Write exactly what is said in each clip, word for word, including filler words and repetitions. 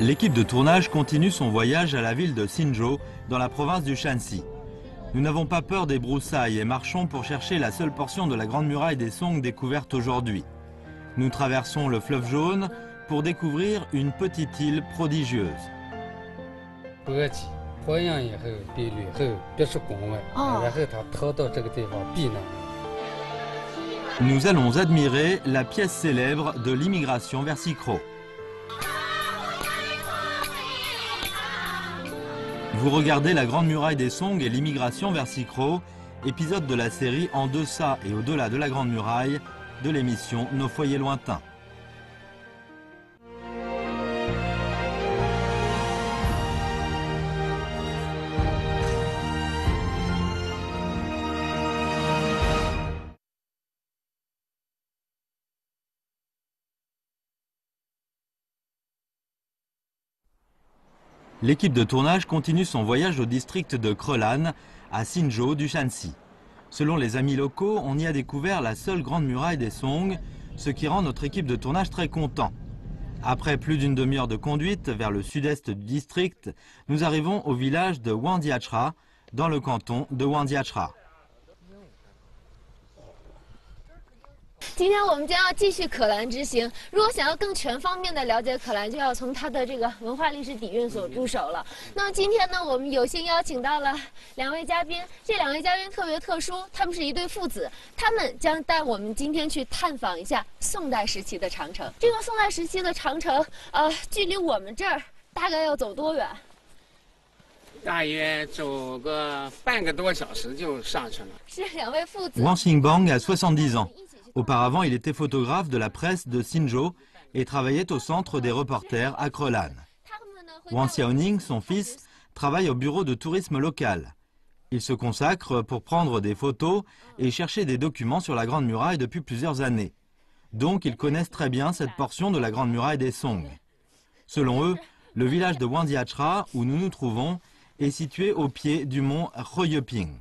L'équipe de tournage continue son voyage à la ville de Xinzhou, dans la province du Shanxi. Nous n'avons pas peur des broussailles et marchons pour chercher la seule portion de la grande muraille des Song découverte aujourd'hui. Nous traversons le fleuve Jaune pour découvrir une petite île prodigieuse. Nous allons admirer la pièce célèbre de l'immigration vers Xicro. Vous regardez la grande muraille des Song et l'immigration vers Xicro, épisode de la série En deçà et au-delà de la grande muraille de l'émission Nos foyers lointains. L'équipe de tournage continue son voyage au district de Krelan, à Xinzhou du Shanxi. Selon les amis locaux, on y a découvert la seule grande muraille des Song, ce qui rend notre équipe de tournage très content. Après plus d'une demi-heure de conduite vers le sud-est du district, nous arrivons au village de Wangjiachra, dans le canton de Wangjiachra. 今天我们将要继续可兰之行。如果想要更全方面的了解可兰，就要从它的这个文化历史底蕴所入手了。那么今天呢，我们有幸邀请到了两位嘉宾，这两位嘉宾特别特殊，他们是一对父子，他们将带我们今天去探访一下宋代时期的长城。这个宋代时期的长城，呃，距离我们这儿大概要走多远？ 大约走个半个多小时就上去了。 是两位父子。 Wang Xingbang a soixante-dix ans. Auparavant, il était photographe de la presse de Xinzhou et travaillait au centre des reporters à Krelan. Wang Xiaoning, son fils, travaille au bureau de tourisme local. Il se consacre pour prendre des photos et chercher des documents sur la Grande Muraille depuis plusieurs années. Donc, ils connaissent très bien cette portion de la Grande Muraille des Song. Selon eux, le village de Wangjiachra, où nous nous trouvons, est situé au pied du mont Huiyeping.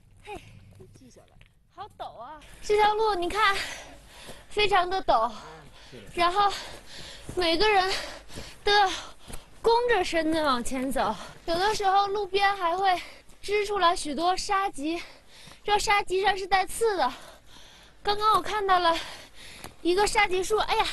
这条路你看，非常的陡，然后每个人都要弓着身子往前走。有的时候路边还会支出来许多沙棘，这沙棘上是带刺的。刚刚我看到了一个沙棘树，哎呀，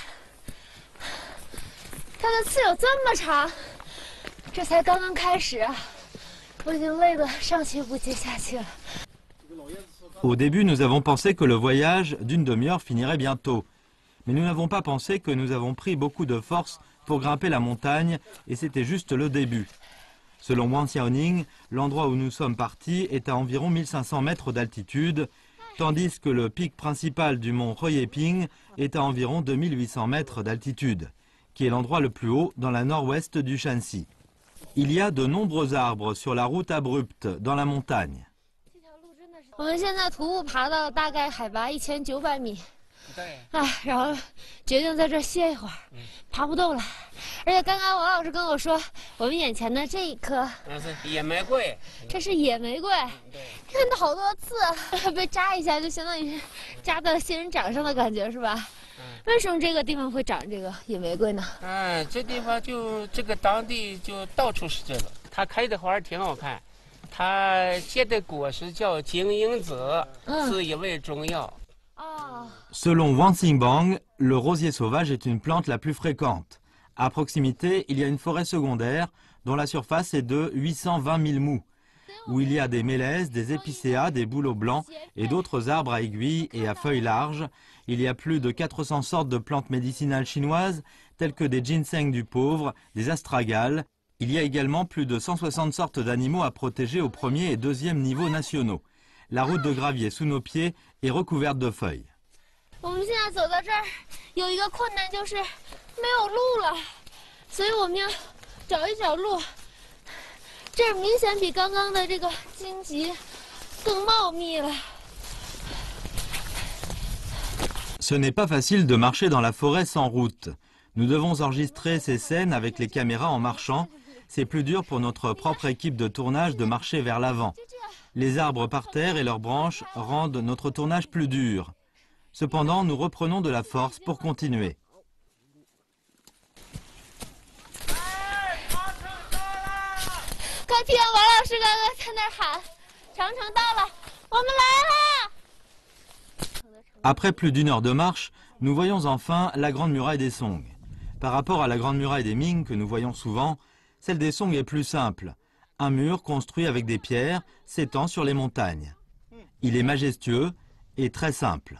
它的刺有这么长。这才刚刚开始啊，我已经累得上气不接下气了。 Au début, nous avons pensé que le voyage d'une demi-heure finirait bientôt. Mais nous n'avons pas pensé que nous avons pris beaucoup de force pour grimper la montagne et c'était juste le début. Selon Wang Xiaoning, l'endroit où nous sommes partis est à environ mille cinq cents mètres d'altitude, tandis que le pic principal du mont Huiyeping est à environ deux mille huit cents mètres d'altitude, qui est l'endroit le plus haut dans la nord-ouest du Shanxi. Il y a de nombreux arbres sur la route abrupte dans la montagne. 我们现在徒步爬到大概海拔一千九百米， 对， 啊，然后决定在这儿歇一会儿，爬不动了。而且刚刚王老师跟我说，我们眼前的这一棵， 那是野玫瑰， 这是野玫瑰， 对， 看到好多刺，被扎一下就相当于是扎到仙人掌上的感觉，是吧？为什么这个地方会长这个野玫瑰呢？ 嗯，这地方就这个当地就到处是这个，它开的花儿挺好看。 它结的果实叫金樱子，是一味中药。 Selon Wang Xingbang, le rosier sauvage est une plante la plus fréquente. À proximité, il y a une forêt secondaire dont la surface est de huit cent vingt mille mous, où il y a des mélèzes, des épicéas, des bouleaux blancs et d'autres arbres à aiguilles et à feuilles larges. Il y a plus de quatre cents sortes de plantes médicinales chinoises, telles que des ginseng du pauvre, des astragales. Il y a également plus de cent soixante sortes d'animaux à protéger au premier et deuxième niveau nationaux. La route de gravier sous nos pieds est recouverte de feuilles. 我们现在走到这儿，有一个困难就是没有路了，所以我们要找一找路。这儿明显比刚刚的这个荆棘更茂密了。 Ce n'est pas facile de marcher dans la forêt sans route. Nous devons enregistrer ces scènes avec les caméras en marchant. C'est plus dur pour notre propre équipe de tournage de marcher vers l'avant. Les arbres par terre et leurs branches rendent notre tournage plus dur. Cependant, nous reprenons de la force pour continuer. 看见王老师刚刚在那儿喊，长城到了，我们来了。 Après plus d'une heure de marche, nous voyons enfin la grande muraille des Song. Par rapport à la grande muraille des Ming que nous voyons souvent, celle des Song est plus simple. Un mur construit avec des pierres s'étend sur les montagnes. Il est majestueux et très simple.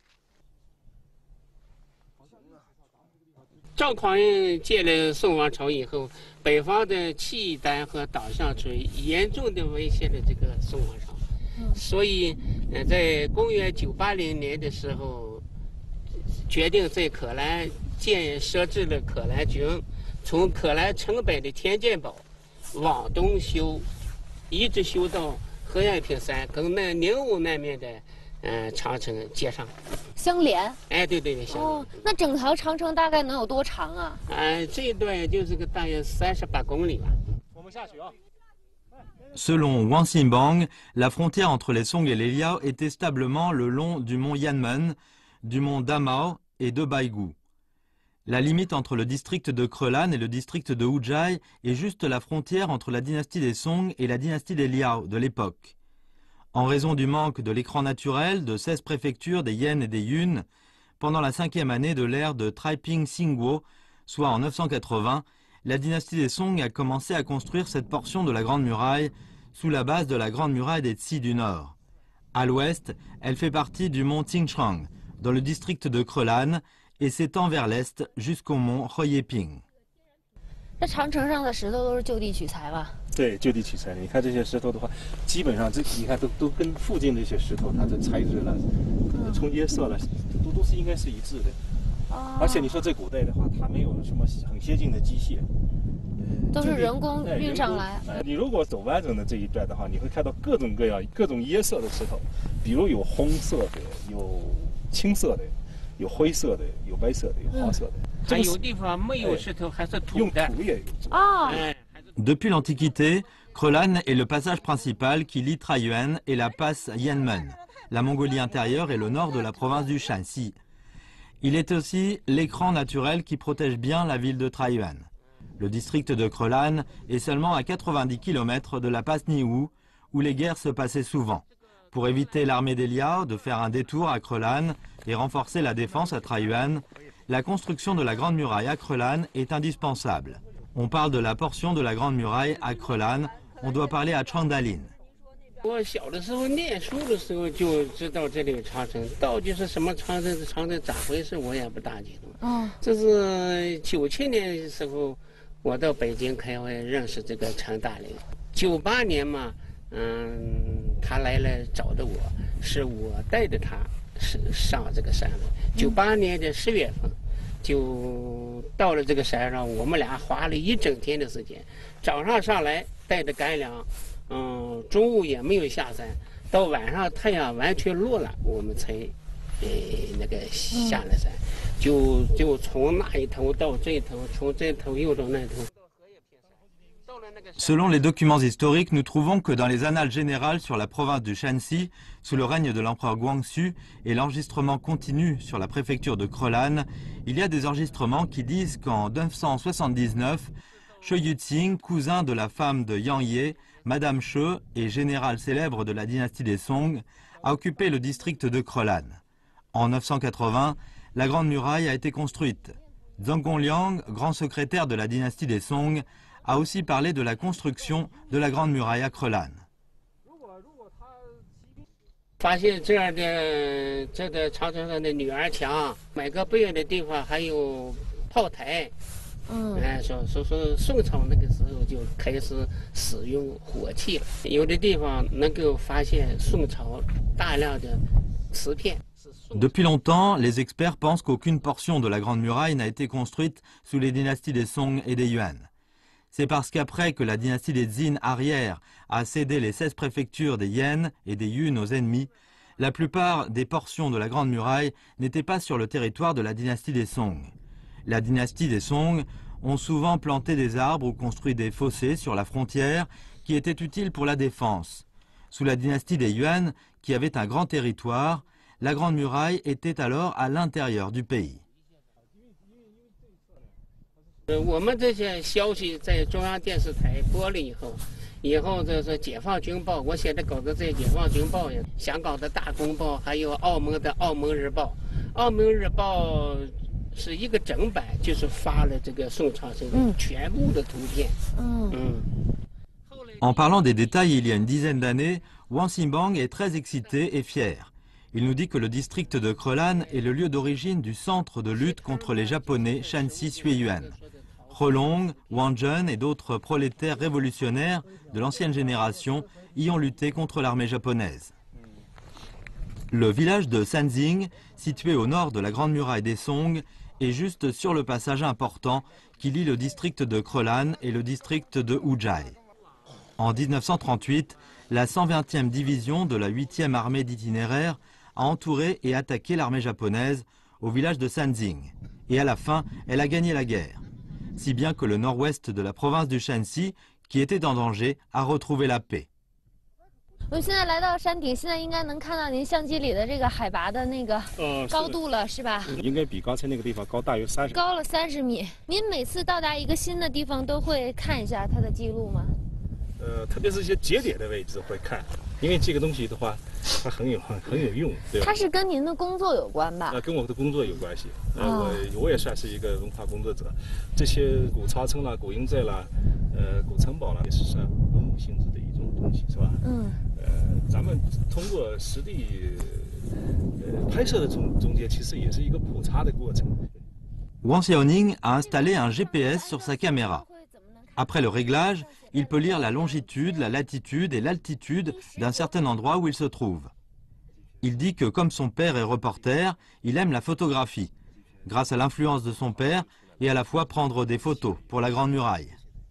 赵匡胤建了宋王朝以后，北方的契丹和党项族严重的威胁了这个宋王朝，嗯、所以，呃，在公元九八零年的时候，决定在可兰建设置了可兰军，从可兰城北的天剑堡往东修，一直修到河阳平山，跟那宁武那面的。 嗯，长城接上， 相连。 哎，对对对，相连。 哦，那整条长城大概能有多长啊？ 哎、呃，这一段也就是个大约三十八公里吧。 我们下去啊。 Selon Wang Xinbang, la frontière entre les Song et les Liao était stablement le long du mont Yanmen, du mont Damao et de Baigou. La limite entre le district de Krelan et le district de Ujai est juste la frontière entre la dynastie des Song et la dynastie des Liao de l'époque. En raison du manque de l'écran naturel de seize préfectures des Yen et des Yun, pendant la cinquième année de l'ère de Taiping Xingguo, soit en neuf cent quatre-vingts, la dynastie des Song a commencé à construire cette portion de la Grande Muraille sous la base de la Grande Muraille des Tsi du Nord. À l'ouest, elle fait partie du mont Tingchang, dans le district de Krelan, et s'étend vers l'est jusqu'au mont Hoyeping. 这长城上的石头都是就地取材吧？ 对，就地取材。你看这些石头的话，基本上这你看都都跟附近这些石头，它的材质了、嗯、冲接色了，都都是应该是一致的。哦、而且你说在古代的话，它没有什么很先进的机械， 呃、都是人工运上来。 哎、你如果走完整的这一段的话，你会看到各种各样、各种颜色的石头，比如有红色的，有青色的，有灰色的，有白色的，有黄色的。嗯 Depuis l'Antiquité, Krelan est le passage principal qui lie Taiyuan et la passe Yanmen, la Mongolie intérieure et le nord de la province du Shanxi. Il est aussi l'écran naturel qui protège bien la ville de Taiyuan. Le district de Krelan est seulement à quatre-vingt-dix kilomètres de la passe Niwu, où les guerres se passaient souvent. Pour éviter l'armée des Liao de faire un détour à Krelan et renforcer la défense à Taiyuan, la construction de la Grande Muraille à Krelan est indispensable. On parle de la portion de la Grande Muraille à Krelan, on doit parler à Changdalin. 我小的时候念书的时候就知道这里有长城，到底是什么长城？长城咋回事？我也不大清楚。嗯，这是九七年的时候，我到北京开会认识这个陈大林。九八年嘛，嗯，他来了找的我，是我带着他。 是上这个山的，九八年的十月份，就到了这个山上。我们俩花了一整天的时间，早上上来带着干粮，嗯，中午也没有下山，到晚上太阳完全落了，我们才，呃，那个下了山，就就从那一头到这头，从这头又到那头。 Selon les documents historiques, nous trouvons que dans les annales générales sur la province du Shanxi, sous le règne de l'empereur Guangxu et l'enregistrement continu sur la préfecture de Krelan, il y a des enregistrements qui disent qu'en neuf cent soixante-dix-neuf, She Yuxing, cousin de la femme de Yang Ye, Madame She et général célèbre de la dynastie des Song, a occupé le district de Krelan. En neuf cent quatre-vingts, la Grande Muraille a été construite. Zhang Gongliang, grand secrétaire de la dynastie des Song, a aussi parlé de la construction de la Grande Muraille à Krelan. 发现这样的这个长城上的女儿墙，每个不远的地方还有炮台。嗯，哎，说说说宋朝那个时候就开始使用火器了，有的地方能够发现宋朝大量的瓷片。 Depuis longtemps, les experts pensent qu'aucune portion de la Grande Muraille n'a été construite sous les dynasties des Song et des Yuan. C'est parce qu'après que la dynastie des Jin arrière a cédé les seize préfectures des Yen et des Yun aux ennemis, la plupart des portions de la Grande Muraille n'étaient pas sur le territoire de la dynastie des Song. La dynastie des Song ont souvent planté des arbres ou construit des fossés sur la frontière qui étaient utiles pour la défense. Sous la dynastie des Yuan, qui avait un grand territoire, la Grande Muraille était alors à l'intérieur du pays. 我们这些消息在中央电视台播了以后， 以后这是解放军报，我写的稿子在解放军报呀，香港的大公报，还有澳门的澳门日报。澳门日报是一个整版，就是发了这个宋长生全部的图片。嗯嗯。 En parlant des détails, il y a une dizaine d'années, Wang Xinbang est très excité et fier. Il nous dit que le district de Krelan est le lieu d'origine du centre de lutte contre les Japonais Shanxi Suiyuan. Relong, Wang Zhen et d'autres prolétaires révolutionnaires de l'ancienne génération y ont lutté contre l'armée japonaise. Le village de Sanxing, situé au nord de la Grande Muraille des Song, est juste sur le passage important qui lie le district de Krelan et le district de Wujai. En mille neuf cent trente-huit, la cent vingtième division de la huitième armée d'itinéraire a entouré et attaqué l'armée japonaise au village de Sanxing. Et à la fin, elle a gagné la guerre. Si bien que le nord-ouest de la province du Shanxi, qui était en danger, a retrouvé la paix. 我们现在来到山顶，现在应该能看到您相机里的这个海拔的那个高度了，是吧？ 应该比刚才那个地方高大约三十。 高了三十米。您每次到达一个新的地方，都会看一下它的记录吗？ 呃，特别是一些节点的位置会看，因为这个东西的话，它很有很很有用，对吧？ 它是跟您的工作有关吧？ 呃，跟我的工作有关系。呃，我我也算是一个文化工作者，这些古长城啦、古营寨啦、呃古城堡啦，也是算文物性质的一种东西，是吧？嗯。呃，咱们通过实地呃拍摄的中中间，其实也是一个普查的过程。 Wang Xiaoning a installé un G P S sur sa caméra. Après le réglage, il peut lire la longitude, la latitude et l'altitude d'un certain endroit où il se trouve. Il dit que comme son père est reporter, il aime la photographie, grâce à l'influence de son père, et à la fois prendre des photos pour la Grande Muraille.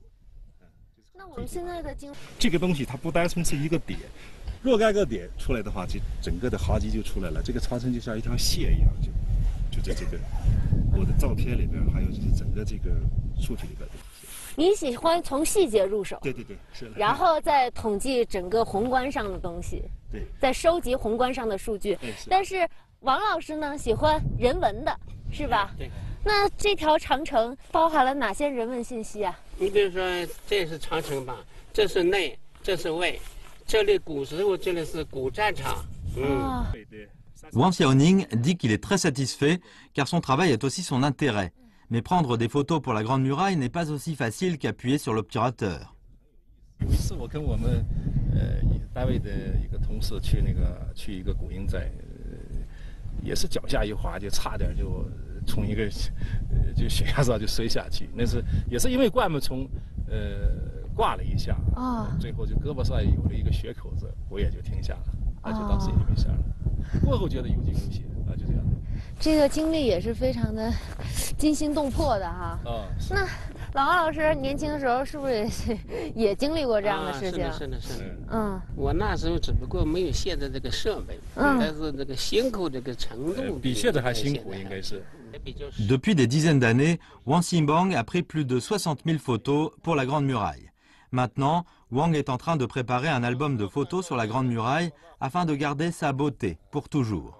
这个东西它不单纯是一个点，若干个点出来的话，就整个的哈基就出来了。这个长城就像一条线一样，就就在这个我的照片里边，还有就是整个这个数据里边。 你喜欢从细节入手， 对对对，是的。 然后再统计整个宏观上的东西， 对， 再收集宏观上的数据。但是王老师呢，喜欢人文的，是吧？ 对。 那这条长城包含了哪些人文信息啊？ 你比如说，这是长城吧，这是内，这是外，这里古时候这里是古战场。嗯。 Wang Xiaoning dit qu'il est très satisfait car son travail est aussi son intérêt. Mais prendre des photos pour la Grande Muraille n'est pas aussi facile qu'appuyer sur l'obturateur. 有一次我跟我们呃单位的一个同事去那个去一个古营寨，也是脚下一滑就差点就从一个呃就悬崖上就摔下去。那是也是因为灌木丛呃挂了一下啊，最后就胳膊上有了一个血口子，我也就停下了，那就当时也就没事了。过后觉得有惊无险啊，就这样。 这个经历也是非常的惊心动魄的哈。哦。那老王老师年轻的时候是不是也也经历过这样的事情？ 啊、是的，是的，是的。嗯。我那时候只不过没有现在这个设备，嗯、但是这个辛苦这个程度、呃、 比现在还辛苦，应该是。 Depuis des dizaines d'années, Wang Xinbang a pris plus de soixante mille photos pour la Grande Muraille. Maintenant, Wang est en train de préparer un album de photos sur la Grande Muraille afin de garder sa beauté pour toujours.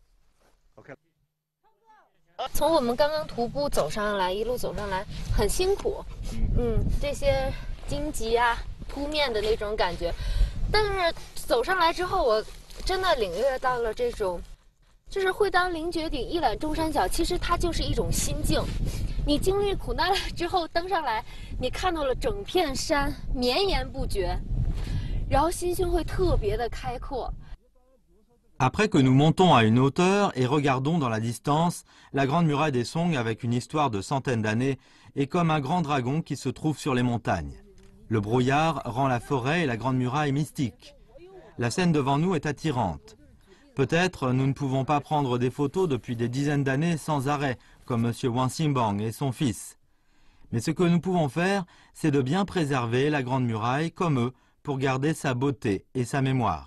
从我们刚刚徒步走上来，一路走上来很辛苦，嗯，这些荆棘啊、扑面的那种感觉，但是走上来之后，我真的领略到了这种，就是会当凌绝顶，一览众山小。其实它就是一种心境。你经历苦难了之后登上来，你看到了整片山绵延不绝，然后心胸会特别的开阔。 Après que nous montons à une hauteur et regardons dans la distance, la Grande Muraille des Song, avec une histoire de centaines d'années, est comme un grand dragon qui se trouve sur les montagnes. Le brouillard rend la forêt et la Grande Muraille mystiques. La scène devant nous est attirante. Peut-être nous ne pouvons pas prendre des photos depuis des dizaines d'années sans arrêt, comme M. Wang Xinbang et son fils. Mais ce que nous pouvons faire, c'est de bien préserver la Grande Muraille comme eux, pour garder sa beauté et sa mémoire.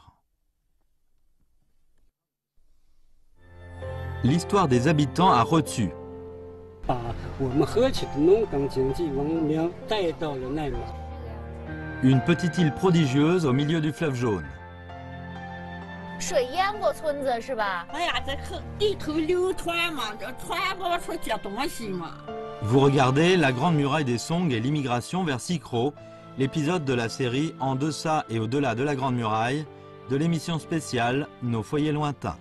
L'histoire des habitants à Retu. Une petite île prodigieuse au milieu du fleuve jaune. Vous regardez la Grande Muraille des Song et l'immigration vers Sikro, l'épisode de la série En deçà et au-delà de la Grande Muraille, de l'émission spéciale Nos foyers lointains.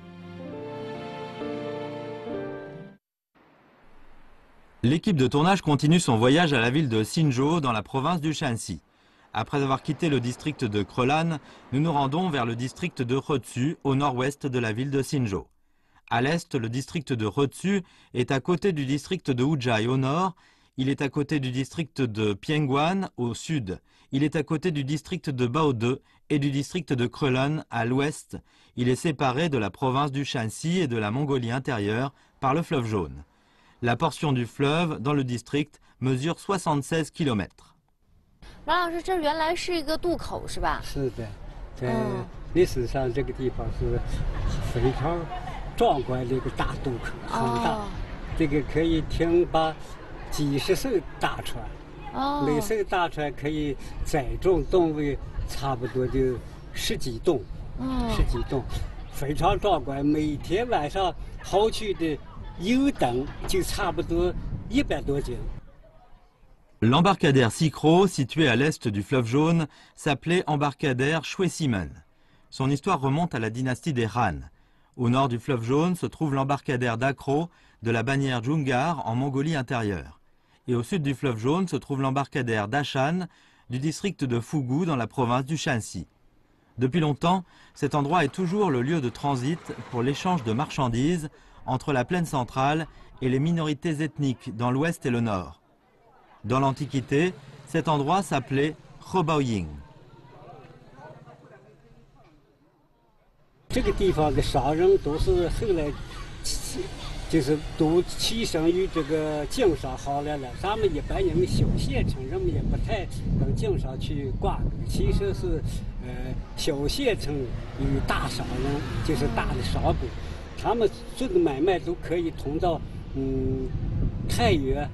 L'équipe de tournage continue son voyage à la ville de Xinzhou dans la province du Shanxi. Après avoir quitté le district de Krelan, nous nous rendons vers le district de Hezu, au nord-ouest de la ville de Xinzhou. À l'est, le district de Hezu est à côté du district de Wuzhai au nord, il est à côté du district de Pianguan au sud, il est à côté du district de Baode et du district de Krelan à l'ouest. Il est séparé de la province du Shanxi et de la Mongolie intérieure par le fleuve Jaune. La portion du fleuve dans le district mesure soixante-seize kilomètres. 马老师，这原来是一个渡口是吧？ 是的，在历史上这个地方是非常壮观的一个大渡口，很大，这个可以停把几十艘大船，每艘大船可以载重吨位差不多就十几吨，十几吨，非常壮观。每天晚上跑去的油灯就差不多一百多斤。 L'embarcadère Sikro, situé à l'est du fleuve Jaune, s'appelait embarcadère Shwesimen. Son histoire remonte à la dynastie des Han. Au nord du fleuve Jaune se trouve l'embarcadère d'Akro de la bannière Djungar en Mongolie intérieure. Et au sud du fleuve Jaune se trouve l'embarcadère d'Ashan du district de Fugu dans la province du Shanxi. Depuis longtemps, cet endroit est toujours le lieu de transit pour l'échange de marchandises entre la plaine centrale et les minorités ethniques dans l'ouest et le nord. Dans l'Antiquité, cet endroit s'appelait Hebaoying. 这个地方的商人都是后来，就是都起生于这个经商行列了。咱们一般人们小县城人们也不太跟经商去挂钩。其实是，呃，小县城与大商人，就是大的商贾，他们做的买卖都可以通到嗯太原。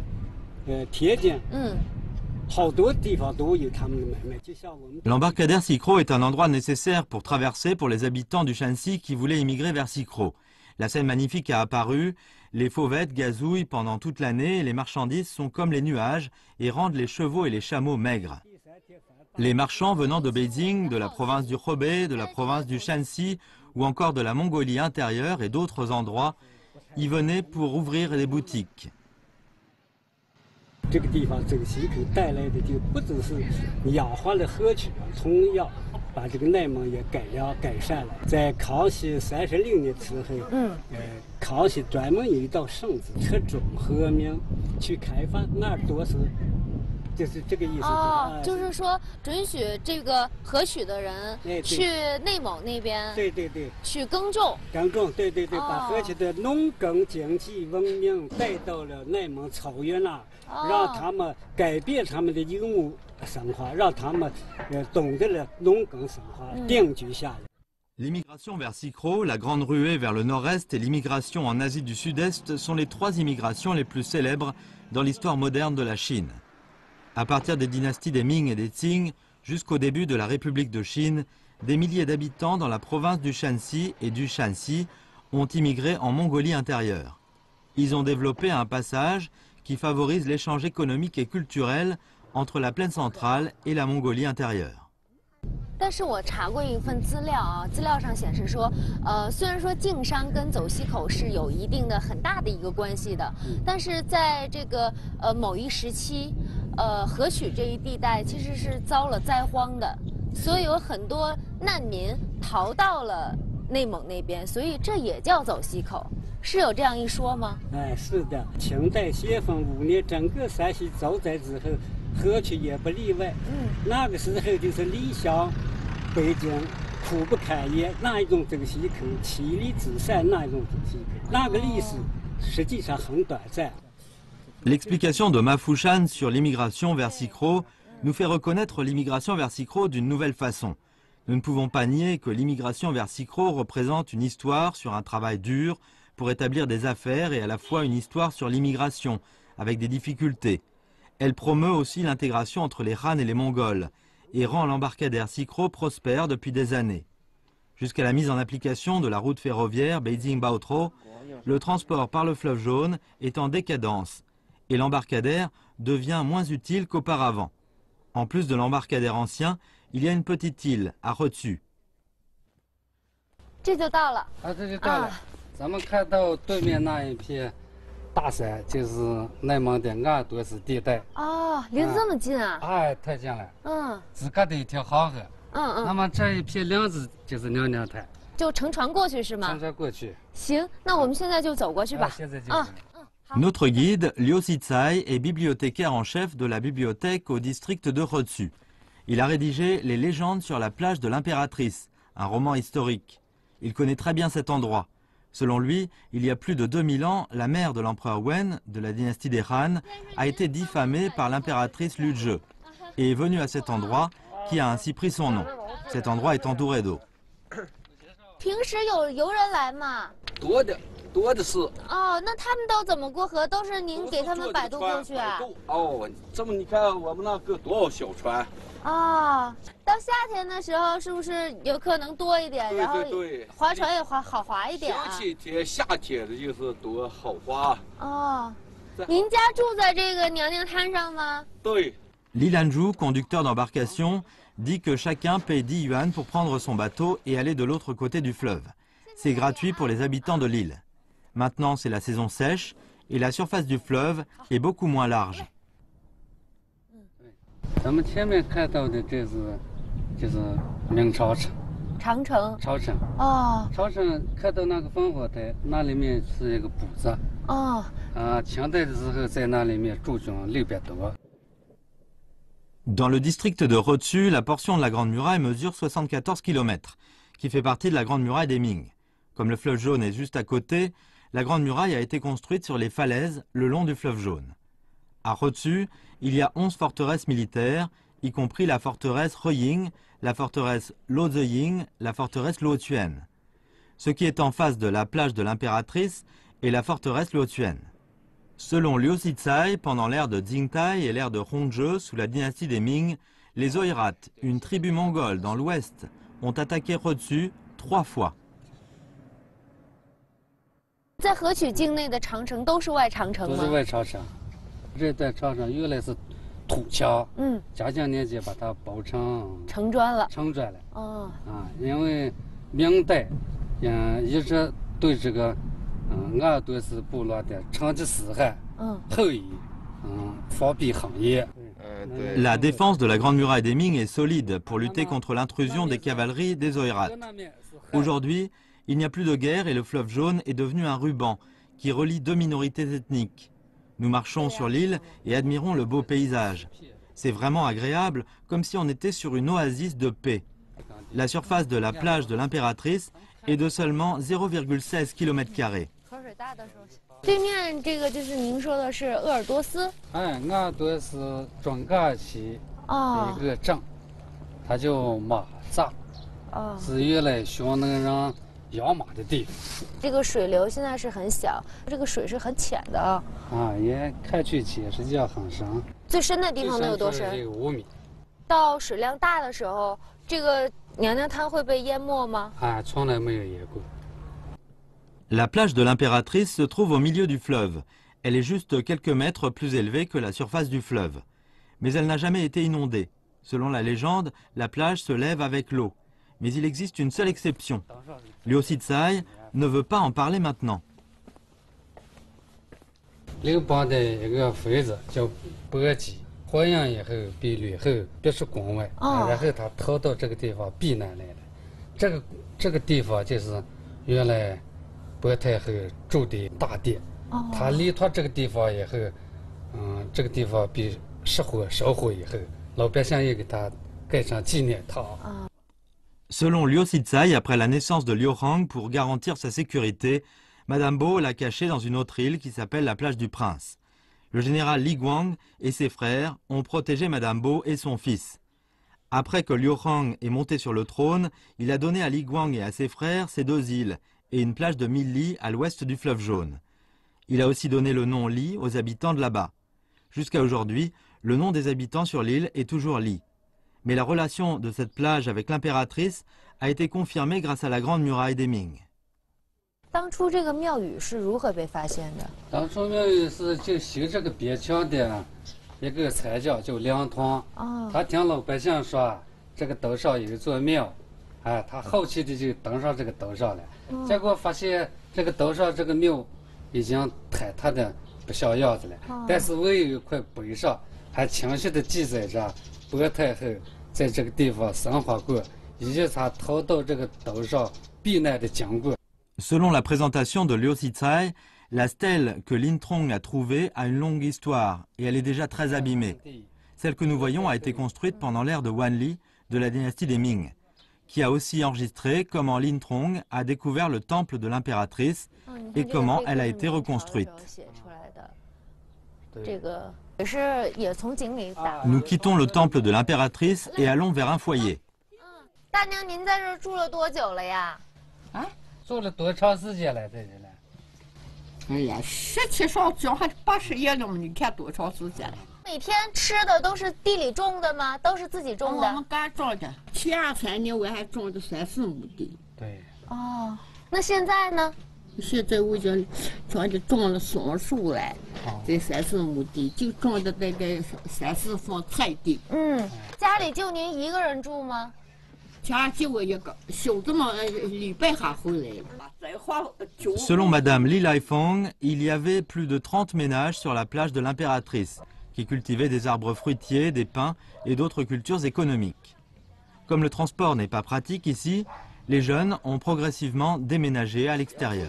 L'embarcadère Sikro est un endroit nécessaire pour traverser pour les habitants du Shanxi qui voulaient immigrer vers Sikro. La scène magnifique a apparu, les fauvettes gazouillent pendant toute l'année et les marchandises sont comme les nuages et rendent les chevaux et les chameaux maigres. Les marchands venant de Beijing, de la province du Hebei, de la province du Shanxi ou encore de la Mongolie intérieure et d'autres endroits y venaient pour ouvrir des boutiques. 这个地方走西口带来的就不只是氧化了河渠，同样把这个内蒙也改良改善了。在康熙三十六年之后，嗯，呃，康熙专门有一道圣旨特准和民去开发，那多是，就是这个意思。 哦，就是说准许这个河曲的人去内蒙那边， 对对对， 去耕种。 耕种，对对对，把河曲的农耕经济文明带到了内蒙草原那儿。 让他们改变他们的游牧生活，让他们呃懂得了农耕生活，定居下来。 L'immigration vers Sikro, la grande ruée vers le nord-est et l'immigration en Asie du Sud-Est sont les trois immigrations les plus célèbres dans l'histoire moderne de la Chine. À partir des dynasties des Ming et des Qing jusqu'au début de la République de Chine, des milliers d'habitants dans la province du Shanxi et du Shanxi ont immigré en Mongolie intérieure. Ils ont développé un passage qui favorise l'échange économique et culturel entre la plaine centrale et la Mongolie intérieure. 但是我查过一份资料啊，资料上显示说，呃，虽然说径山跟走西口是有一定的很大的一个关系的，但是在这个呃某一时期，呃河曲这一地带其实是遭了灾荒的，所以有很多难民逃到了内蒙那边，所以这也叫走西口。 是有这样一说吗？ 哎，是的，清代咸丰五年，整个山西遭灾之后，河曲也不例外。嗯，那个时候就是离乡北京，苦不堪言，那一种走西口，妻离子散，那一种走西口，那个历史实际上很短暂。 L'explication de Mafushan sur l'immigration vers Sikro nous fait reconnaître l'immigration vers Sikro d'une nouvelle façon. Nous ne pouvons pas nier que l'immigration vers Sikro représente une histoire sur un travail dur, pour établir des affaires et à la fois une histoire sur l'immigration, avec des difficultés. Elle promeut aussi l'intégration entre les Han et les Mongols, et rend l'embarcadère Sikro prospère depuis des années. Jusqu'à la mise en application de la route ferroviaire Beijing-Baotro, le transport par le fleuve Jaune est en décadence, et l'embarcadère devient moins utile qu'auparavant. En plus de l'embarcadère ancien, il y a une petite île à Retsu. 这就到了。 啊，这就到了。咱们看到对面那一片大山，就是内蒙的鄂尔多斯地带。 哦，离得这么近啊！ 哎，太近了。 嗯。 只隔的一条黄河。 嗯嗯。 那么这一片梁子就是娘娘滩。 就乘船过去是吗？ 乘船过去。 行，那我们现在就走过去吧。 现在就。 啊。 Notre guide, Liu Sitsai, est bibliothécaire en chef de la bibliothèque au district de Retsu. Il a rédigé Les légendes sur la plage de l'impératrice, un roman historique. Il connaît très bien cet endroit. Selon lui, il y a plus de deux mille ans, la mère de l'empereur Wen, de la dynastie des Han, a été diffamée par l'impératrice Lüzhe et est venue à cet endroit qui a ainsi pris son nom. Cet endroit est entouré d'eau. 平时有游人来吗？ 多的。 多的是哦，那他们都怎么过河？都是您给他们摆渡过去啊？ 哦，这么你看我们那个多少小船？ 哦，到夏天的时候是不是有可能多一点？然后划船也划好划一点啊？ 夏天夏天的就是多好划。 哦，您家住在这个娘娘滩上吗？ 对。 Li Lanju, conducteur d'embarcation, dit que chacun paie dix yuan pour prendre son bateau et aller de l'autre côté du fleuve. C'est gratuit pour les habitants de l'île. Maintenant, c'est la saison sèche et la surface du fleuve est beaucoup moins large. 咱们前面看到的这是就是明朝城。 长城。 朝城。 哦。 朝城看到那个烽火台，那里面是一个堡子。 哦。 啊，清代的时候在那里面驻军六百多。 Dans le district de Retsu, la portion de la Grande Muraille mesure soixante-quatorze kilomètres, qui fait partie de la Grande Muraille des Ming. Comme le fleuve Jaune est juste à côté, la Grande Muraille a été construite sur les falaises le long du fleuve Jaune. À Retsu, il y a onze forteresses militaires, y compris la forteresse Reying, la forteresse Lozeying, la forteresse Luotuan. Ce qui est en face de la plage de l'impératrice est la forteresse Luotuan. Selon Liu Sitsai, pendant l'ère de Jingtai et l'ère de Hongzhe, sous la dynastie des Ming, les Oirat, une tribu mongole dans l'ouest, ont attaqué Retsu trois fois. 在河曲境内的长城都是外长城吗？ 都是外长城。这段长城原来是土墙，嗯，嘉靖年间把它包成城砖了。 城砖了。 哦。 啊，因为明代，嗯，一直对这个，嗯，鄂尔多斯部落的成吉思汗，嗯，后裔，嗯，防备行业。 La défense de la Grande Muraille des Ming est solide pour lutter contre l'intrusion des cavaleries des Oirat. Aujourd'hui, il n'y a plus de guerre et le fleuve Jaune est devenu un ruban qui relie deux minorités ethniques. Nous marchons sur l'île et admirons le beau paysage. C'est vraiment agréable, comme si on était sur une oasis de paix. La surface de la plage de l'impératrice est de seulement zéro virgule seize kilomètres carrés. 对面这个就是您说的是鄂尔多斯。 哎，鄂尔多斯中亚期一个镇，它叫马扎，哦，是原来匈奴人养马的地方。 这个水流现在是很小，这个水是很浅的啊。 啊，也看去起实际上很深。 最深的地方能有多深？ 五米。 到水量大的时候，这个娘娘滩会被淹没吗？ 啊，从来没有淹过。 La plage de l'impératrice se trouve au milieu du fleuve. Elle est juste quelques mètres plus élevée que la surface du fleuve. Mais elle n'a jamais été inondée. Selon la légende, la plage se lève avec l'eau. Mais il existe une seule exception. Liu Sitsai ne veut pas en parler maintenant. 刘邦的一个妃子叫薄姬，怀孕以后被吕后逼出宫外，然后她逃到这个地方避难来了。这个这个地方就是原来 薄太后住的大殿，他离脱这个地方以后，嗯，这个地方被失火烧毁以后，老百姓也给他盖上纪念堂。 Selon Liu Sitsai, après la naissance de Liu Hang, pour garantir sa sécurité, Madame Bo l'a cachée dans une autre île qui s'appelle la plage du Prince. Le général Li Guang et ses frères ont protégé Madame Bo et son fils. Après que Liu Hang est monté sur le trône, il a donné à Li Guang et à ses frères ces deux îles et une plage de mille lits à l'ouest du fleuve Jaune. Il a aussi donné le nom Li aux habitants de là-bas. Jusqu'à aujourd'hui, le nom des habitants sur l'île est toujours Li. Mais la relation de cette plage avec l'impératrice a été confirmée grâce à la Grande Muraille des Ming. 当初这个庙宇是如何被发现的？ 当初庙宇是就修这个边墙的， 一个菜叫叫灵通。哦。他听老百姓说，这个岛上有一座庙，哎，他好奇的就登上这个岛上来，哦、结果发现这个岛上这个庙已经坍塌的不像样子了，哦、但是唯有一块碑上还清晰的记载着薄太后在这个地方生活过，以及他逃到这个岛上避难的经过。 Selon la présentation de Liu Xicai, la stèle que Lintrong a trouvée a une longue histoire et elle est déjà très abîmée. Celle que nous voyons a été construite pendant l'ère de Wanli de la dynastie des Ming, qui a aussi enregistré comment Lintrong a découvert le temple de l'impératrice et comment elle a été reconstruite. Nous quittons le temple de l'impératrice et allons vers un foyer. 住了多长时间了？在这来？ 哎呀，十七上讲还八十年了嘛？你看多长时间了？ 每天吃的都是地里种的吗？都是自己种的？ 我们刚种的，前三年我还种的三四亩地。 对。 哦，那现在呢？ 现在我已经种的种了松树了，这三四亩地就种的那个三四方菜地。 嗯，家里就您一个人住吗？ Selon Madame Li Laifeng, il y avait plus de trente ménages sur la plage de l'Impératrice, qui cultivaient des arbres fruitiers, des pins et d'autres cultures économiques. Comme le transport n'est pas pratique ici, les jeunes ont progressivement déménagé à l'extérieur.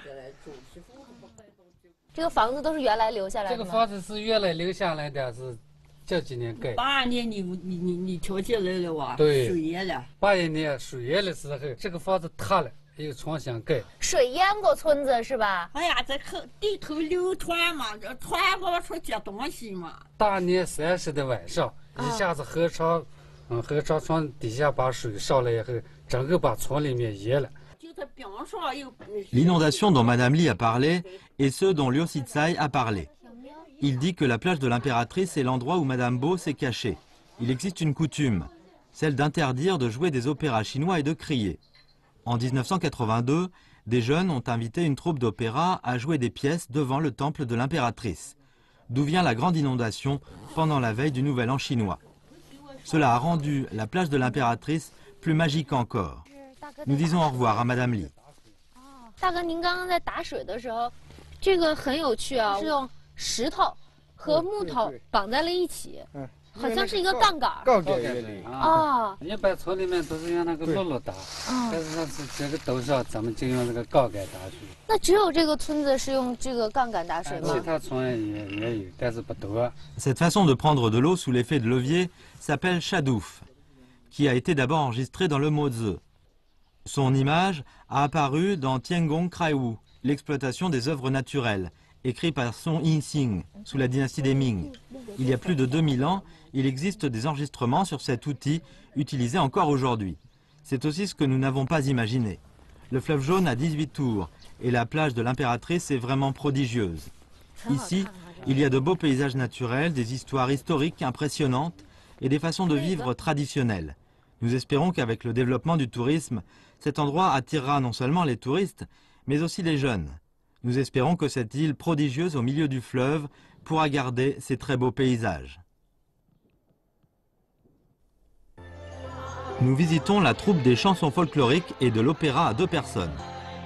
这个房子都是原来留下来的吗？ 这个房子是原来留下来的，是 这几年盖。 八年你你你你跳进来了哇？ 对， 水淹了。 八一年水淹的时候，这个房子塌了，又重新盖。 水淹过村子是吧？ 哎呀，这可地头流船嘛，这船往出接东西嘛。 大年三十的晚上，一下子河床，嗯，河床从底下把水上来以后，整个把村里面淹了。 L'inondation dont Madame Li a parlé est ce dont Liu Xicai a parlé. Il dit que la plage de l'Impératrice est l'endroit où Madame Bo s'est cachée. Il existe une coutume, celle d'interdire de jouer des opéras chinois et de crier. En mille neuf cent quatre-vingt-deux, des jeunes ont invité une troupe d'opéra à jouer des pièces devant le temple de l'Impératrice, d'où vient la grande inondation pendant la veille du Nouvel An chinois. Cela a rendu la plage de l'Impératrice plus magique encore. Nous disons au revoir à Madame Li. 大哥，您刚刚在打水的时候，这个很有趣啊，是用石头和木头绑在了一起，好像是一个杠杆。 杠杆原理啊，一般村里面都是用那个辘轳打，但是那是这个岛上咱们就用这个杠杆打水。 那只有这个村子是用这个杠杆打水吗？ 其他村也也有，但是不多。 Cette façon de prendre de l'eau sous l'effet de levier s'appelle shadouf, qui a été d'abord enregistré dans le Mozi. Son image a apparu dans Tiangong Kraiwu, l'exploitation des œuvres naturelles, écrit par Song Yixing sous la dynastie des Ming. Il y a plus de deux mille ans, il existe des enregistrements sur cet outil utilisé encore aujourd'hui. C'est aussi ce que nous n'avons pas imaginé. Le fleuve jaune a dix-huit tours et la plage de l'Impératrice est vraiment prodigieuse. Ici, il y a de beaux paysages naturels, des histoires historiques impressionnantes et des façons de vivre traditionnelles. Nous espérons qu'avec le développement du tourisme, cet endroit attirera non seulement les touristes, mais aussi les jeunes. Nous espérons que cette île prodigieuse au milieu du fleuve pourra garder ces très beaux paysages. Nous visitons la troupe des chansons folkloriques et de l'opéra à deux personnes.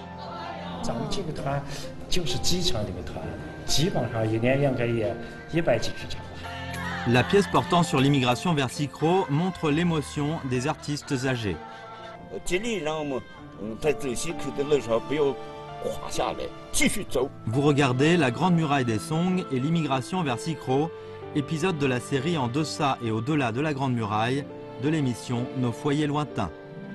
La pièce portant sur l'immigration vers Sicro montre l'émotion des artistes âgés. Vous regardez La Grande Muraille des Song et l'immigration vers Sicro, épisode de la série En deçà et au-delà de la Grande Muraille, de l'émission Nos foyers lointains.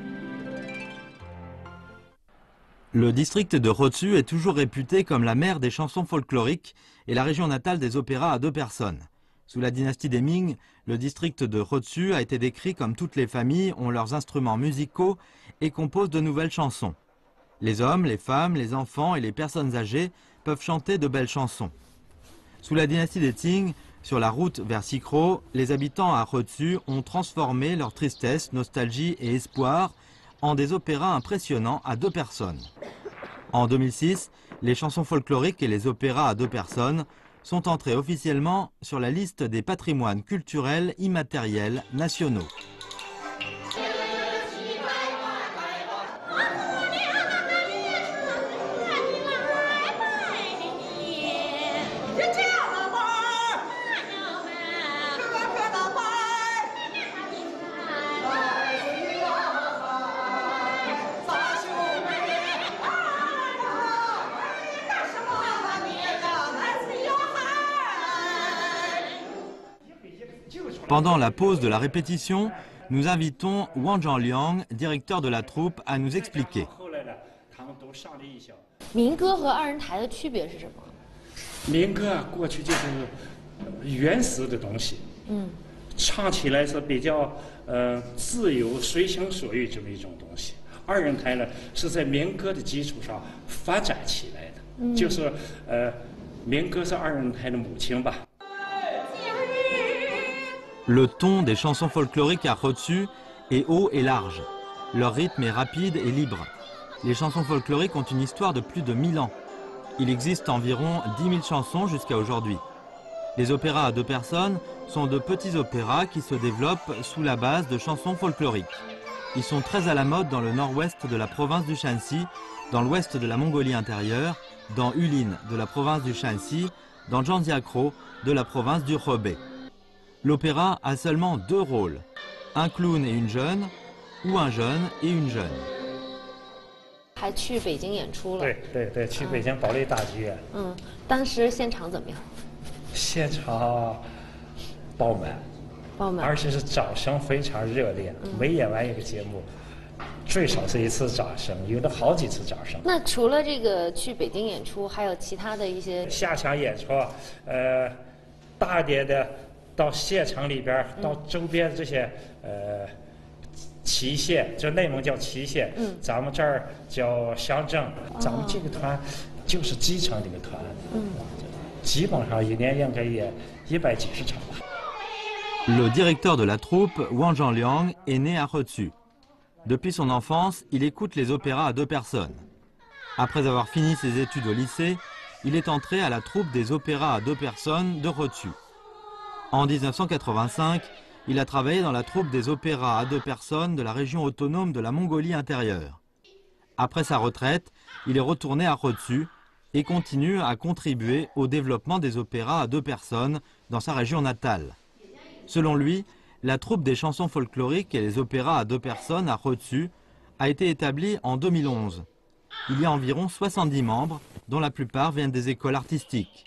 Le district de Hotsu est toujours réputé comme la mère des chansons folkloriques et la région natale des opéras à deux personnes. Sous la dynastie des Ming, le district de Hotsu a été décrit comme toutes les familles ont leurs instruments musicaux et composent de nouvelles chansons. Les hommes, les femmes, les enfants et les personnes âgées peuvent chanter de belles chansons. Sous la dynastie des Qing, sur la route vers Sicro, les habitants à Hotsu ont transformé leur tristesse, nostalgie et espoir en des opéras impressionnants à deux personnes. En deux mille six, les chansons folkloriques et les opéras à deux personnes sont entrés officiellement sur la liste des patrimoines culturels immatériels nationaux. Pendant la pause de la répétition, nous invitons Wang Zhangliang, directeur de la troupe, à nous expliquer. 民歌和二人台的区别是什么？ 民歌啊，过去就是原始的东西，嗯，唱起来是比较呃自由、随心所欲这么一种东西。二人台呢，是在民歌的基础上发展起来的，嗯、就是呃，民歌是二人台的母亲吧。 Le ton des chansons folkloriques à Rotsu est haut et large. Leur rythme est rapide et libre. Les chansons folkloriques ont une histoire de plus de mille ans. Il existe environ dix mille chansons jusqu'à aujourd'hui. Les opéras à deux personnes sont de petits opéras qui se développent sous la base de chansons folkloriques. Ils sont très à la mode dans le nord-ouest de la province du Shanxi, dans l'ouest de la Mongolie intérieure, dans Yulin de la province du Shanxi, dans Zhangjiakou de la province du Hebei. L'opéra a seulement deux rôles, un clown et une jeune, ou un jeune et une jeune. 还去北京演出了。 对对对，去北京保利大剧院。 嗯，当时现场怎么样？ 现场爆满， 爆满， 而且是掌声非常热烈。嗯、每演完一个节目，最少是一次掌声，有的好几次掌声。 那除了这个去北京演出，还有其他的一些下场演出，呃，大一点的。 到县城里边，到周边这些呃旗县，就内蒙叫旗县，嗯，咱们这儿叫乡镇，咱们这个团就是基层这个团，嗯，基本上一年应该也一百几十场吧。 Le directeur de la troupe, Wang Zhangliang, est né à Rotsu. Depuis son enfance, il écoute les opéras à deux personnes. Après avoir fini ses études au lycée, il est entré à la troupe des opéras à deux personnes de Rotsu. En mille neuf cent quatre-vingt-cinq, il a travaillé dans la troupe des opéras à deux personnes de la région autonome de la Mongolie intérieure. Après sa retraite, il est retourné à Rotsu et continue à contribuer au développement des opéras à deux personnes dans sa région natale. Selon lui, la troupe des chansons folkloriques et les opéras à deux personnes à Rotsu a été établie en deux mille onze. Il y a environ soixante-dix membres, dont la plupart viennent des écoles artistiques.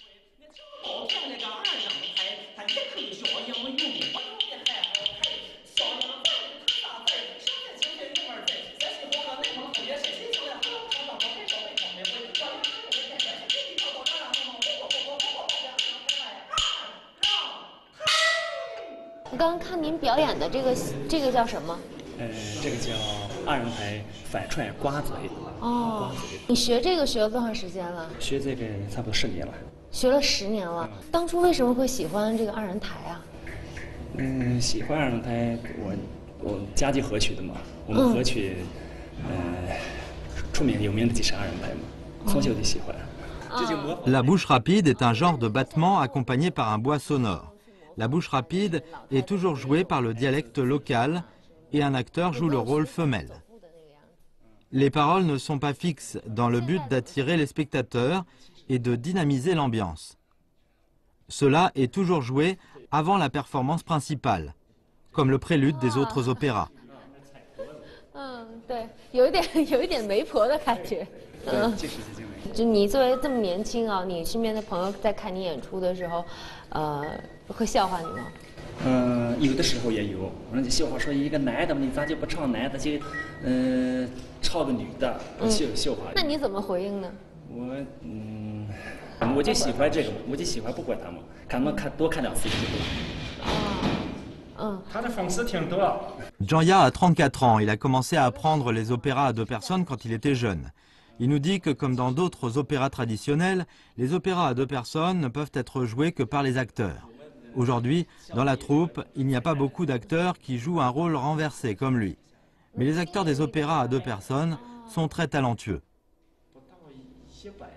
我刚刚看您表演的这个，这个叫什么？ 呃，这个叫二人台反串瓜嘴。 哦，你学这个学了多长时间了？ 学这个差不多十年了。学了十年了。嗯、当初为什么会喜欢这个二人台啊？ 嗯，喜欢二人台，我我家境河曲的嘛，我们河曲，嗯、呃，出名有名的就是二人台嘛，从小就喜欢。哦、 La bouche rapide est un genre de battement accompagné par un bois sonore. La bouche rapide est toujours jouée par le dialecte local et un acteur joue le rôle femelle. Les paroles ne sont pas fixes dans le but d'attirer les spectateurs et de dynamiser l'ambiance. Cela est toujours joué avant la performance principale, comme le prélude des autres opéras. 嗯，对，有一点有一点媒婆的感觉。嗯，就你作为这么年轻啊，你身边的朋友在看你演出的时候，呃，会笑话你吗？ 嗯、呃，有的时候也有，人家笑话说一个男的，你咋就不唱男的，就嗯、呃、唱个女的，笑笑话。 那你怎么回应呢？ 我嗯，我就喜欢这个，我就喜欢不管他们，看他们看多看两次就行了。 嗯， 他的粉丝挺多。 Zhangya a trente-quatre ans. Il a commencé à apprendre les opéras à deux personnes quand il était jeune. Il nous dit que comme dans d'autres opéras traditionnels, les opéras à deux personnes ne peuvent être joués que par les acteurs. Aujourd'hui, dans la troupe, il n'y a pas beaucoup d'acteurs qui jouent un rôle renversé comme lui. Mais les acteurs des opéras à deux personnes sont très talentueux.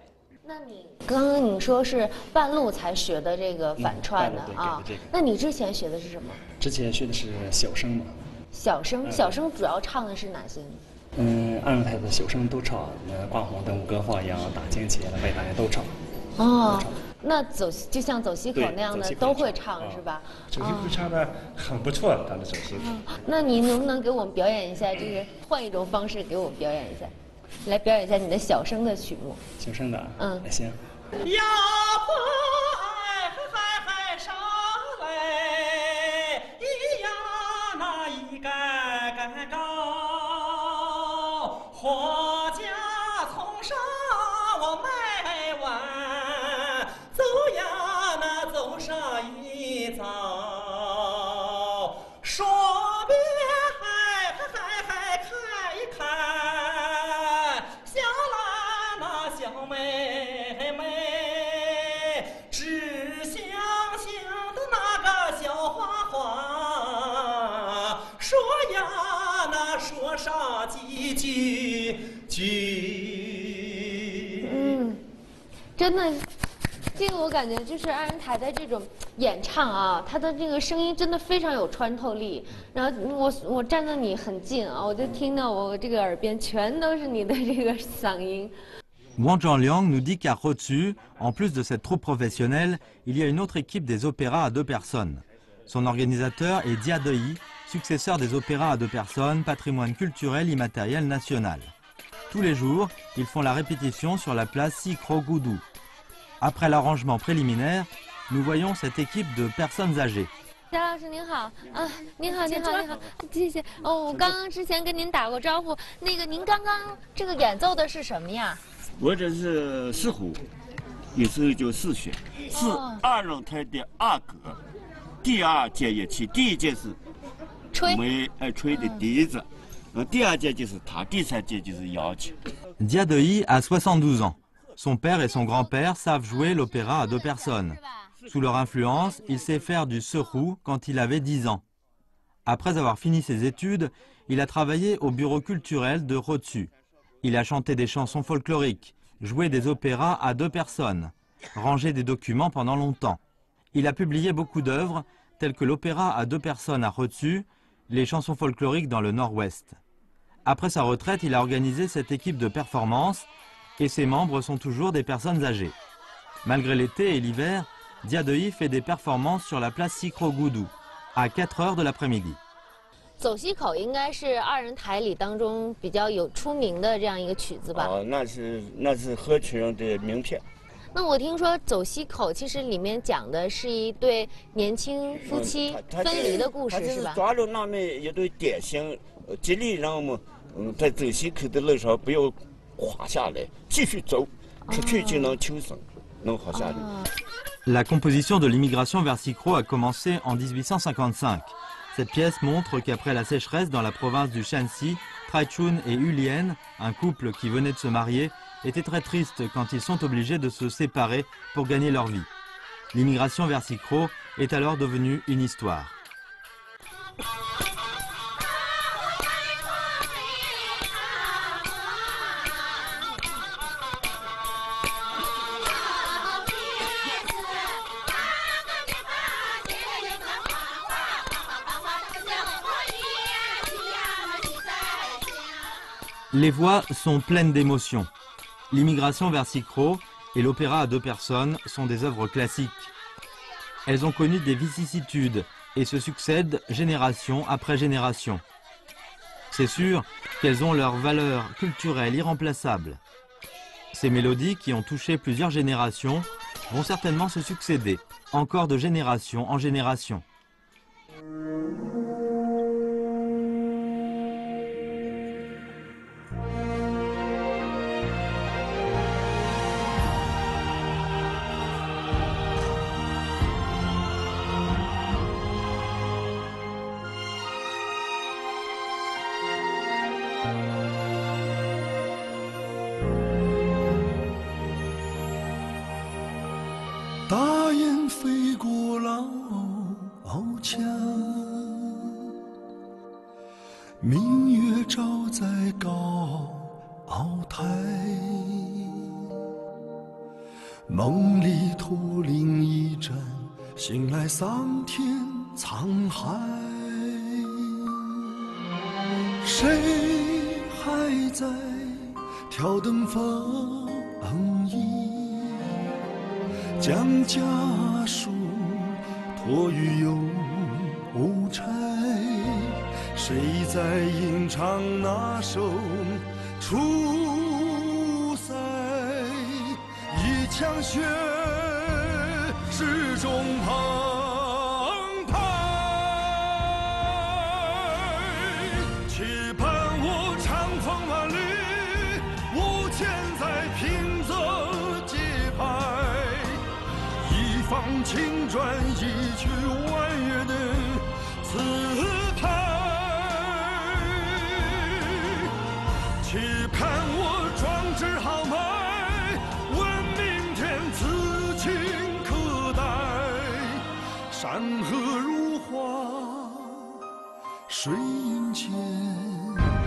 那你刚刚你说是半路才学的这个反串的、 嗯、 啊？ 这个、 那你之前学的是什么？ 之前学的是小生嘛。 小生，小生主要唱的是哪些？ 嗯，二人台的小生都唱，那挂红灯、歌花样、打京旗、北大爷都唱。 哦，那走就像走西口那样的都会唱是吧？ 走西口唱的很不错，他的走西口。 那你能不能给我们表演一下？就是换一种方式给我们表演一下，来表演一下你的小生的曲目。 小生的， 嗯， 行。 呀嗨嗨嗨上来，咿呀那一盖盖高，货架从上我卖完，走呀那走上一遭，说别嗨嗨嗨看一看，小啦那小妹妹，只想想的那个小花花，说呀那说上几句句。 嗯，真的。这个我感觉就是二人台的这种演唱啊，他的这个声音真的非常有穿透力。然后我我站在你很近啊，我就听到我这个耳边全都是你的这个嗓音。 Wang Zhanliang nous dit qu'à Rotu, en plus de cette troupe professionnelle, il y a une autre équipe des opéras à deux personnes. Son organisateur est Dia Deuyi, successeur des opéras à deux personnes, patrimoine culturel immatériel national. Tous les jours, ils font la répétition sur la place Sikro-Goudou. Après l'arrangement préliminaire, nous voyons cette équipe de personnes âgées. 贾老师您好啊，您好您好您好，谢谢哦。我刚刚之前跟您打过招呼，那个您刚刚这个演奏的是什么呀？ 我这是四胡，有时候叫四弦，是二人台的二格，第二节乐器，第一节是吹， 没呃吹的笛子，呃第二节就是他，第三节就是摇琴。 Dia Deuyi a soixante-douze ans. Son père et son grand-père savent jouer l'opéra à deux personnes. Sous leur influence, il sait faire du serhou quand il avait dix ans. Après avoir fini ses études, il a travaillé au bureau culturel de Rotu. Il a chanté des chansons folkloriques, joué des opéras à deux personnes, rangé des documents pendant longtemps. Il a publié beaucoup d'œuvres, telles que l'opéra à deux personnes à Rotu, les chansons folkloriques dans le nord-ouest. Après sa retraite, il a organisé cette équipe de performance et ses membres sont toujours des personnes âgées. Malgré l'été et l'hiver, Dia Deuyi fait des performances sur la place Sikro-Goudou, à quatre heures de l'après-midi. 走西口应该是二人台里当中比较有出名的这样一个曲子吧？ 哦，那是那是合曲人的名片。 那我听说走西口其实里面讲的是一对年轻夫妻分离的故事，是吧？ 抓住那么一对典型，激励让我们嗯在走西口的路上不要垮下来，继续走，出去就能求生，能好下来。 La composition de l'immigration vers Sikro a commencé en dix-huit cent cinquante-cinq. Cette pièce montre qu'après la sécheresse dans la province du Shanxi, Traichun et Hulien, un couple qui venait de se marier, étaient très tristes quand ils sont obligés de se séparer pour gagner leur vie. L'immigration vers Sikro est alors devenue une histoire. Les voix sont pleines d'émotions. L'immigration vers Sikro et l'opéra à deux personnes sont des œuvres classiques. Elles ont connu des vicissitudes et se succèdent génération après génération. C'est sûr qu'elles ont leur valeur culturelle irremplaçable. Ces mélodies qui ont touché plusieurs générations vont certainement se succéder, encore de génération en génération. 梦里驼铃一盏，醒来桑田沧海。谁还在挑灯放映？将家书托于邮差。谁在吟唱那首出塞？一腔血始终澎湃，期盼我长风万里，无钱在平仄节拍，一放青砖，一曲婉约的词牌。期盼我壮志豪迈，问明天此情可待。山河如画，水云间。